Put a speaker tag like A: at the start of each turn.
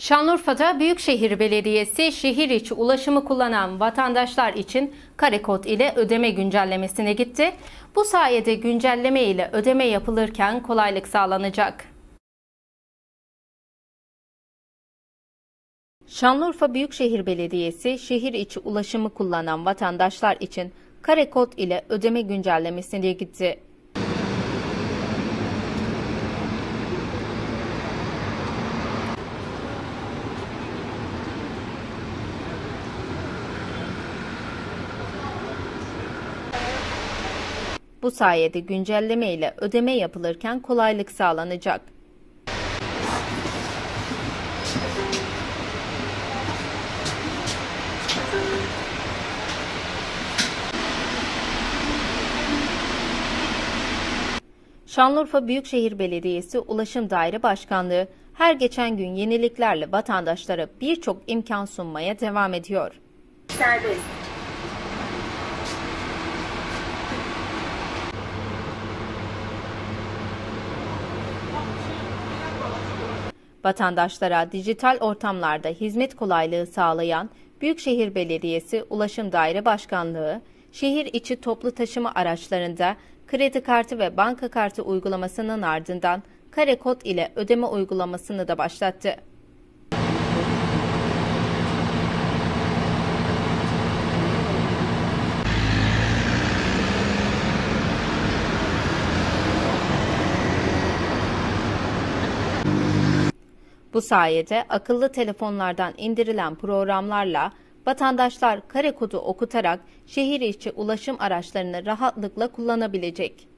A: Şanlıurfa'da Büyükşehir Belediyesi şehir içi ulaşımı kullanan vatandaşlar için kare kod ile ödeme güncellemesine gitti. Bu sayede güncelleme ile ödeme yapılırken kolaylık sağlanacak. Şanlıurfa Büyükşehir Belediyesi şehir içi ulaşımı kullanan vatandaşlar için kare kod ile ödeme güncellemesine gitti. Bu sayede güncelleme ile ödeme yapılırken kolaylık sağlanacak. Şanlıurfa Büyükşehir Belediyesi Ulaşım Daire Başkanlığı her geçen gün yeniliklerle vatandaşlara birçok imkan sunmaya devam ediyor.
B: Serbest.
A: Vatandaşlara dijital ortamlarda hizmet kolaylığı sağlayan Büyükşehir Belediyesi Ulaşım Daire Başkanlığı, şehir içi toplu taşıma araçlarında kredi kartı ve banka kartı uygulamasının ardından kare kod ile ödeme uygulamasını da başlattı. Bu sayede akıllı telefonlardan indirilen programlarla vatandaşlar kare kodu okutarak şehir içi ulaşım araçlarını rahatlıkla kullanabilecek.